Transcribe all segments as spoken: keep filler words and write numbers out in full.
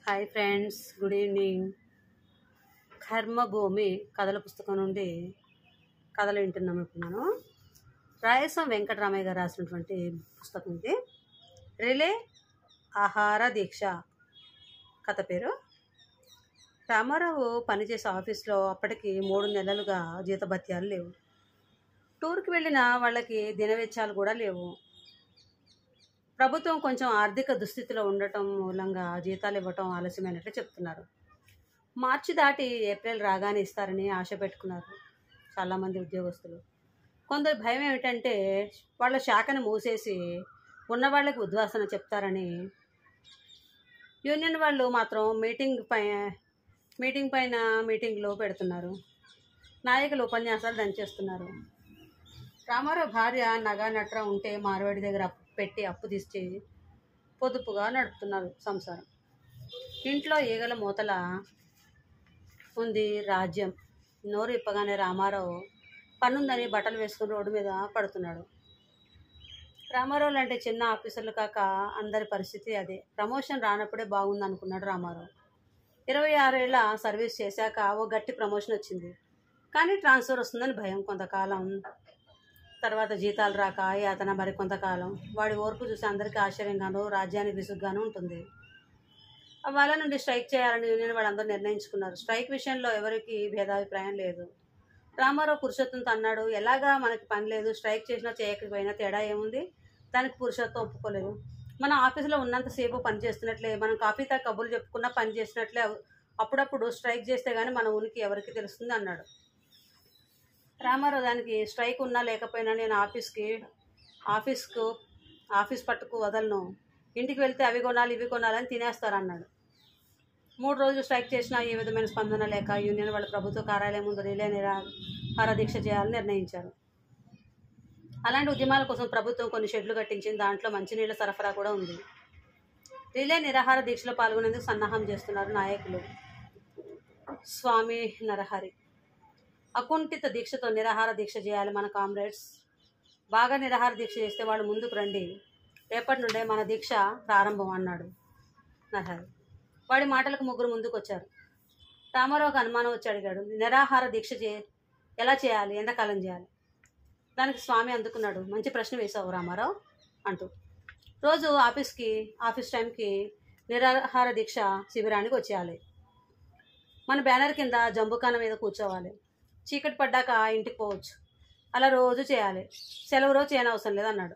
Hi friends, good evening. Karmabhoomi కథల పుస్తకం నుండి కథలు వింటున్నాము. ఇప్పుడు మనం రాయసం వెంకటరామయ్య గారు రాసినటువంటి పుస్తకం ఇది. రిలే ఆహార దీక్ష. కథ పేరు. రామారావు పనిచేసే ఆఫీస్లో అప్పటికి మూడు నెలలుగా జీతభత్యాలు లేవు. టూర్కి వెళ్ళిన వాళ్ళకి దినవెచ్చాలు కూడా లేవు. ప్రభుత్వం కొంచెం ఆర్థిక దుస్థితిలో ఉండటం మూలంగా జీతాలు ఇవ్వటం ఆలస్యమైనట్లు చెప్తున్నారు. మార్చి దాటి ఏప్రిల్ రాగానే ఇస్తారని ఆశ పెట్టుకున్నారు చాలామంది ఉద్యోగస్తులు. కొందరు భయం ఏమిటంటే వాళ్ళ శాఖను మూసేసి ఉన్న వాళ్ళకి ఉద్వాసన చెప్తారని. యూనియన్ వాళ్ళు మాత్రం మీటింగ్ పై మీటింగ్ పైన మీటింగ్లో పెడుతున్నారు. నాయకులు ఉపన్యాసాలు దంచేస్తున్నారు. రామారావు భార్య నగా నట్ర ఉంటే మార్వాడి దగ్గర అప్పు పెట్టి అప్పు తీసి పొదుపుగా నడుపుతున్నారు సంసారం. ఇంట్లో ఈగల మూతల ఉంది రాజ్యం. నోరు ఇప్పగానే రామారావు పనుందని బట్టలు వేసుకుని రోడ్డు మీద పడుతున్నాడు. రామారావు లాంటి చిన్న ఆఫీసర్లు కాక అందరి పరిస్థితి అదే. ప్రమోషన్ రానప్పుడే బాగుంది అనుకున్నాడు రామారావు. ఇరవై ఆరేళ్ల సర్వీస్ చేశాక ఓ గట్టి ప్రమోషన్ వచ్చింది. కానీ ట్రాన్స్ఫర్ వస్తుందని భయం. కొంతకాలం తర్వాత జీతాలు రాక యాతన మరి కొంతకాలం. వాడి ఓర్పు చూసి అందరికీ ఆశ్చర్యంగానూ రాజ్యానికి విసుగ్గాను ఉంటుంది. వాళ్ళ నుండి స్ట్రైక్ చేయాలని యూనియన్ వాళ్ళందరూ నిర్ణయించుకున్నారు. స్ట్రైక్ విషయంలో ఎవరికి భేదాభిప్రాయం లేదు. రామారావు పురుషోత్తంతో అన్నాడు, ఎలాగా మనకి పని లేదు, స్ట్రైక్ చేసినా చేయకపోయినా తేడా ఏముంది? దానికి పురుషోత్తం ఒప్పుకోలేదు. మనం ఆఫీసులో ఉన్నంతసేపు పని చేస్తున్నట్లే, మనం కాఫీ తా కబుర్లు చెప్పుకున్నా పని చేసినట్లే. అప్పుడప్పుడు స్ట్రైక్ చేస్తే కానీ మన ఉనికి ఎవరికి తెలుస్తుంది అన్నాడు. రామారావు దానికి స్ట్రైక్ ఉన్నా లేకపోయినా నేను ఆఫీస్కి ఆఫీస్కు ఆఫీస్ పట్టుకు వదలను, ఇంటికి వెళ్తే అవి కొనాలి ఇవి కొనాలని తినేస్తారన్నాడు. మూడు రోజులు స్ట్రైక్ చేసినా ఏ విధమైన స్పందన లేక యూనియన్ వాళ్ళ ప్రభుత్వ కార్యాలయం ముందు రిలే నిరాహార దీక్ష చేయాలని నిర్ణయించారు. అలాంటి ఉద్యమాల కోసం ప్రభుత్వం కొన్ని షెడ్లు కట్టించింది. దాంట్లో మంచినీళ్ళ సరఫరా కూడా ఉంది. రిలే నిరాహార దీక్షలో పాల్గొనేందుకు సన్నాహం చేస్తున్నారు నాయకులు. స్వామి నరహరి అకుంఠిత దీక్షతో నిరాహార దీక్ష చేయాలి మన కామ్రేడ్స్. బాగా నిరాహార దీక్ష చేస్తే వాళ్ళు ముందుకు రండి, రేపటి నుండే మన దీక్ష ప్రారంభం అన్నాడు నరహరి. వాడి మాటలకు ముగ్గురు ముందుకు వచ్చారు. రామారావుకి అనుమానం వచ్చి అడిగాడు, నిరాహార దీక్ష చే ఎలా చేయాలి, ఎంతకాలం చేయాలి? దానికి స్వామి అందుకున్నాడు, మంచి ప్రశ్న వేశావు రామారావు అంటూ. రోజు ఆఫీస్కి ఆఫీస్ టైంకి నిరాహార దీక్ష శిబిరానికి వచ్చేయాలి. మన బ్యానర్ కింద జంబుకాన మీద కూర్చోవాలి. చీకటి పడ్డాక ఇంటికి పోవచ్చు. అలా రోజు చేయాలి. సెలవు రోజు చేయనవసరం లేదన్నాడు.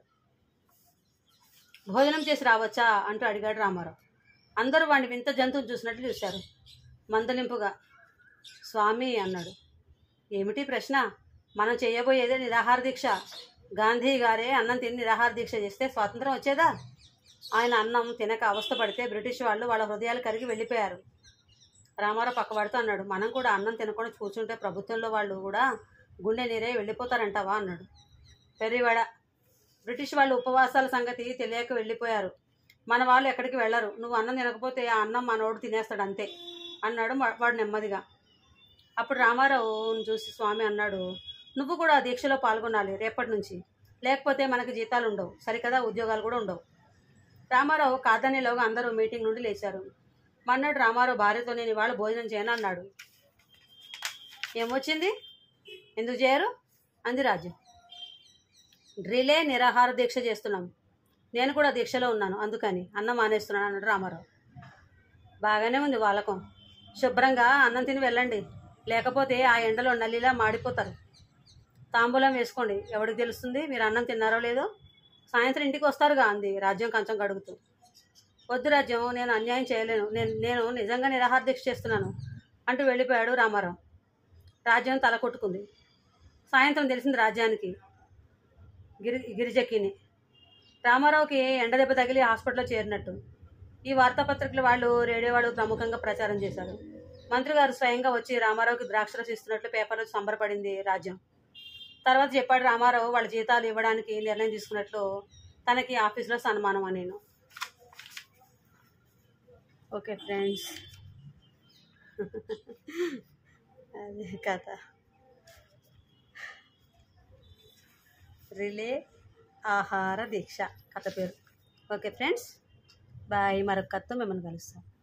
భోజనం చేసి రావచ్చా అంటూ అడిగాడు రామారావు. అందరూ వాడిని వింత జంతువుని చూసినట్లు చూశారు. మందలింపుగా స్వామి అన్నాడు, ఏమిటి ప్రశ్న? మనం చేయబోయేదే నిరాహార దీక్ష. గాంధీ గారే అన్నం తిని నిరాహార దీక్ష చేస్తే స్వాతంత్రం వచ్చేదా? ఆయన అన్నం తినక అవస్థ పడితే బ్రిటిష్ వాళ్ళు వాళ్ళ హృదయాలు కరిగి వెళ్ళిపోయారు. రామారావు పక్కవాడుతూ అన్నాడు, మనం కూడా అన్నం తినకుండా కూర్చుంటే ప్రభుత్వంలో వాళ్ళు కూడా గుండె నీరే వెళ్ళిపోతారంటావా అన్నాడు. పెరివాడ, బ్రిటిష్ వాళ్ళు ఉపవాసాల సంగతి తెలియక వెళ్ళిపోయారు. మన వాళ్ళు ఎక్కడికి వెళ్ళరు. నువ్వు అన్నం తినకపోతే ఆ అన్నం మనోడు తినేస్తాడు అంతే అన్నాడు వాడు నెమ్మదిగా. అప్పుడు రామారావుని చూసి స్వామి అన్నాడు, నువ్వు కూడా ఆ దీక్షలో పాల్గొనాలి రేపటి నుంచి, లేకపోతే మనకి జీతాలు ఉండవు, సరికదా ఉద్యోగాలు కూడా ఉండవు. రామారావు కాదనేలోగా అందరూ మీటింగ్ నుండి లేచారు. మన్నాడు రామారావు భార్యతో నేను ఇవాళ భోజనం చేయను అన్నాడు. ఏమొచ్చింది, ఎందుకు చేయరు అంది రాజ్యం. రిలే నిరాహార దీక్ష చేస్తున్నాం, నేను కూడా దీక్షలో ఉన్నాను, అందుకని అన్నం మానేస్తున్నాను అన్నాడు రామారావు. బాగానే ఉంది వాళ్ళకం, శుభ్రంగా అన్నం తిని వెళ్ళండి, లేకపోతే ఆ ఎండలో నల్లిలా మాడిపోతారు. తాంబూలం వేసుకోండి, ఎవరికి తెలుస్తుంది మీరు అన్నం తిన్నారో లేదో, సాయంత్రం ఇంటికి వస్తారుగా అంది రాజ్యం కంచం కడుగుతూ. వద్దు రాజ్యం, నేను అన్యాయం చేయలేను, నేను నేను నిజంగా నిరాహార దీక్ష చేస్తున్నాను అంటూ వెళ్ళిపోయాడు రామారావు. రాజ్యం తల కొట్టుకుంది. సాయంత్రం తెలిసింది రాజ్యానికి, గిరి గిరిజకిని రామారావుకి ఎండదెబ్బ తగిలి హాస్పిటల్లో చేరినట్టు. ఈ వార్తాపత్రికలు వాళ్ళు, రేడియో వాళ్ళు ప్రముఖంగా ప్రచారం చేశారు. మంత్రి గారు స్వయంగా వచ్చి రామారావుకి ద్రాక్షరసం ఇస్తున్నట్లు పేపర్లో సంబరపడింది రాజ్యం. తర్వాత చెప్పాడు రామారావు వాళ్ళ జీతాలు ఇవ్వడానికి నిర్ణయం తీసుకున్నట్లు తనకి ఆఫీస్లో సన్మానం అని. నేను ఓకే ఫ్రెండ్స్, అదే కథ. రిలే ఆహార దీక్ష కథ పేరు. Okay friends, bye. మరొక కథతో మిమ్మల్ని కలుస్తాం.